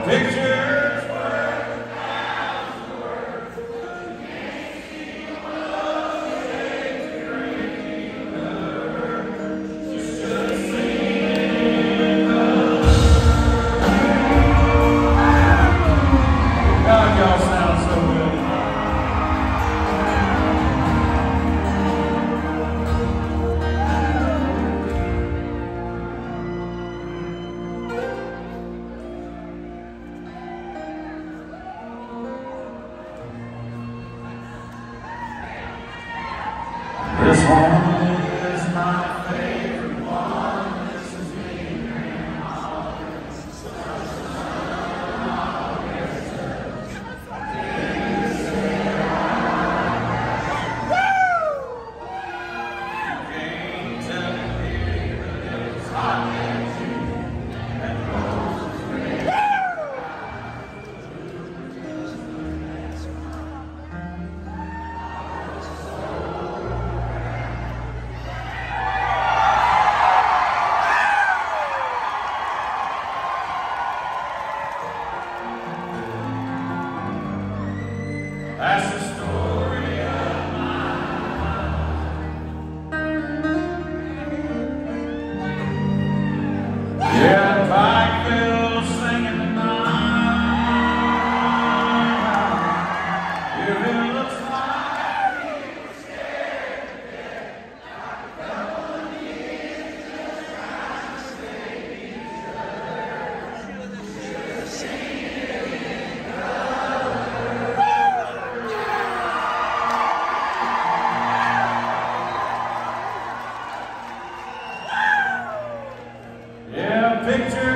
Pictures worth a thousand words. You can't see what shades of gray color. You should sing in color. God, y'all sound so good. This one is my favorite one. This is me, Grandma. You can't tell me, but it's hot as you. That rose is red. That's the story of mine. Yeah, Pikeville singing tonight. If it looks like he was scared to death, like a couple of years just trying to save each other. Should have seen it in color. Yeah, picture